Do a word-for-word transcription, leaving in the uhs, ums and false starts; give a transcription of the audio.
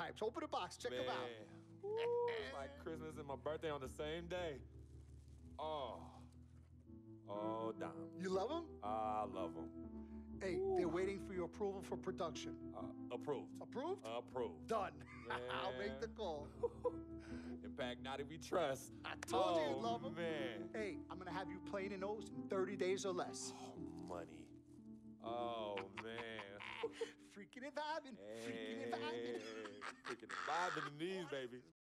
stripes. Open the box. Check them out. Man, woo, it's like Christmas and my birthday on the same day. Oh, oh, Dom. You love them? I love them. Hey, they're waiting for your approval for production. Uh, approved. Approved? Approved. Done. I'll make the call. Impact Naughty we trust. I told you oh, you'd love them. man. Hey, I'm gonna have you playing in those in thirty days or less. Oh, money. Oh, man. Freaking and vibing. Freaking and vibing. Hey, freaking vibing in these, baby.